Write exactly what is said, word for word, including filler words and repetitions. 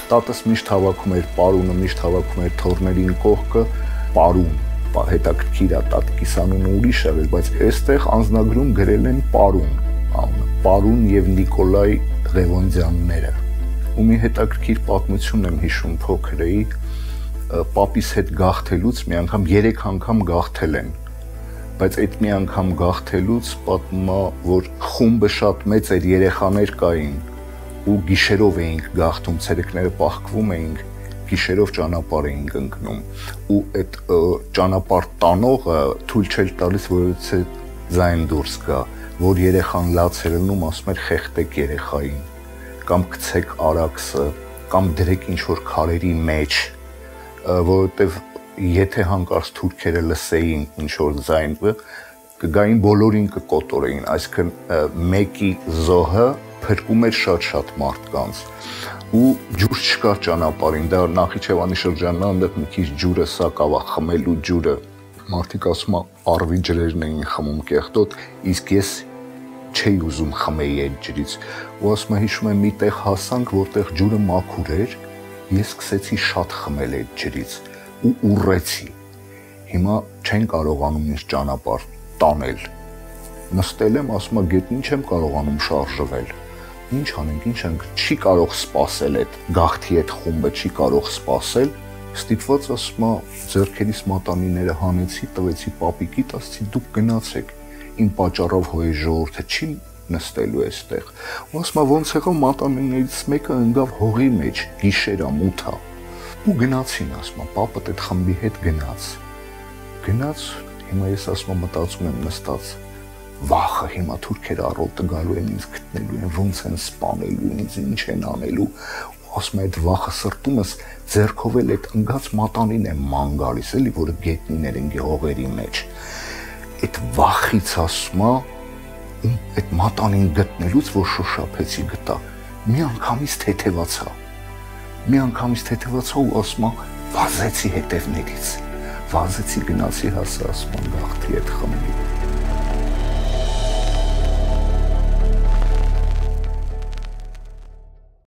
տատս միշտ հավաքում էր պարունը, միշտ հավաքում էր թորներին կողքը, պարուն, հետաքրքիր է, տատիկիս անունը ուրիշ է, բայց այստեղ անձնագրում գրել են պարուն, անունը, Պարուն եւ Նիկոլայ Ղևոնդյանները։ Ու մի հետաքրքիր պատմություն եմ հիշում, փոքր էի, պապիս հետ գաղթելուց մի անգամ երեք անգամ գաղթել են, բայց այդ մի անգամ գաղթելուց պատմում է, որ խումբը շատ մեծ էր, երեխաներ կային ու գիշերով էինք գաղթում, ցերեկները պահկվում էինք, գիշերով ճանապարհ էինք ընկնում ու այդ ճանապարհ տանողը թույլ չէր տալիս, որ ձայն դուրս գա, որ երեխան լաց էր լնում, ասում էր խեղդեք երեխային, կամ գցեք արաքսը, կամ դրեք ինչ-որ քարերի մեջ, որովհետև եթե հանկարծ թուրքերը լսեին ինչ-որ ձայն, կգային բոլորին կկոտորեին, այսինքն մեկի զոհը փրկում էր շատ-շատ մարդկանց ու ջուր չկար ճանապարհին, դա Նախիջևանի շրջանն է, այնտեղ մի քիչ ջուրը սակավ է, խմելու ջուրը, մարդիկ ասում են առվի ջրերն էին խմում կեղտոտ, իսկ ես չէի ուզում խմեի այդ ջրից, ու ասում եմ հիշում եմ մի տեղ հասանք, որտեղ ջուրը մաքուր էր, ես սկսեցի շատ խմել այդ ջրից ու ուռեցի, հիմա չեն կարողանում ինձ ճանապարհ տանել, նստել եմ, ասում եմ գետնին չեմ կարողանում շարժվել, ինչ անենք, ինչ անենք, չի կարող սպասել այդ գաղթի այդ խումբը, չի կարող սպասել, ստիպված ասում եմ ձեռքերիս մատանիները հանեցի, տվեցի պապիկիդ, ասեցի դուք գնացեք, իմ պատճառով հո այս ժողովուրդը չի նստելու այստեղ, ու ասում եմ ոնց եղավ մատանիներից մեկը ընկավ հողի մեջ, գիշերա մութա, ու գնացին, ասում եմ պապդ այդ խմբի հետ գնաց, գնաց, հիմա ես ասում եմ մտածում եմ նստած, վախը հիմա թուրքերը առօրտը գալու են ինձ գտնելու են, ոնց են սպանելու ինձ, ինչ են անելու, ու ասում եմ այդ վախը սրտումս ձեռքով էլ այդ ընկած մատանին եմ ման գալիս, էլի, որը գետնիներ են հողերի մեջ, այդ վախից ասում եմ, այդ մատանին գտնելուց, որ շոշափեցի գտա, մի անգամից թեթևացա, մի անգամից թեթևացա ու ասում եմ, վազեցի հետևներից, վազեցի գնացի հասա, ասում եմ գաղթի այդ խմբի